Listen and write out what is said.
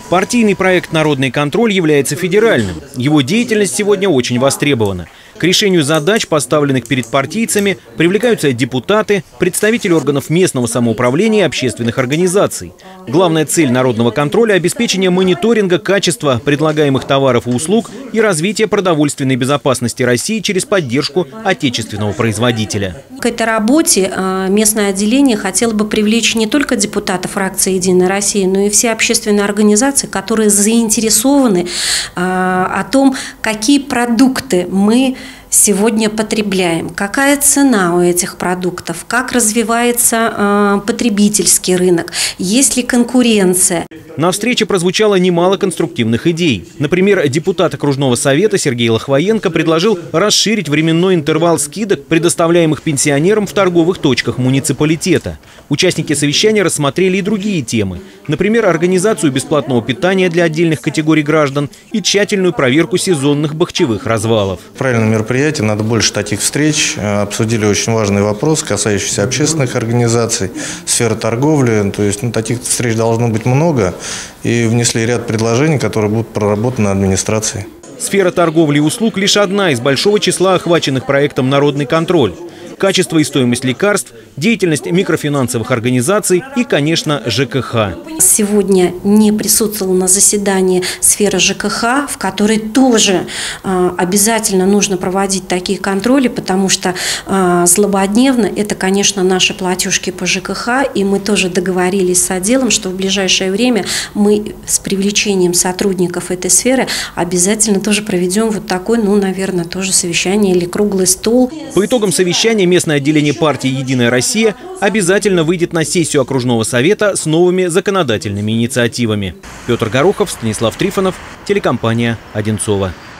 Партийный проект «Народный контроль» является федеральным. Его деятельность сегодня очень востребована. К решению задач, поставленных перед партийцами, привлекаются депутаты, представители органов местного самоуправления и общественных организаций. Главная цель народного контроля – обеспечение мониторинга качества предлагаемых товаров и услуг и развитие продовольственной безопасности России через поддержку отечественного производителя. К этой работе местное отделение хотело бы привлечь не только депутатов фракции «Единая Россия», но и все общественные организации, которые заинтересованы о том, какие продукты мы сегодня потребляем, какая цена у этих продуктов, как развивается потребительский рынок, есть ли конкуренция. На встрече прозвучало немало конструктивных идей. Например, депутат окружного совета Сергей Лохвоенко предложил расширить временной интервал скидок, предоставляемых пенсионерам в торговых точках муниципалитета. Участники совещания рассмотрели и другие темы. Например, организацию бесплатного питания для отдельных категорий граждан и тщательную проверку сезонных бахчевых развалов. Правильное мероприятие, надо больше таких встреч. Обсудили очень важный вопрос, касающийся общественных организаций, сферы торговли. То есть таких встреч должно быть много. И внесли ряд предложений, которые будут проработаны администрацией. Сфера торговли и услуг – лишь одна из большого числа охваченных проектом «Народный контроль». Качество и стоимость лекарств, деятельность микрофинансовых организаций и, конечно, ЖКХ. Сегодня не присутствовала на заседании сфера ЖКХ, в которой тоже обязательно нужно проводить такие контроли, потому что злободневно это, конечно, наши платежки по ЖКХ, и мы тоже договорились с отделом, что в ближайшее время мы с привлечением сотрудников этой сферы обязательно тоже проведем вот такой, наверное, тоже совещание или круглый стол. По итогам совещания местное отделение партии «Единая Россия» обязательно выйдет на сессию окружного совета с новыми законодательными инициативами. Петр Горохов, Станислав Трифонов, телекомпания «Одинцово».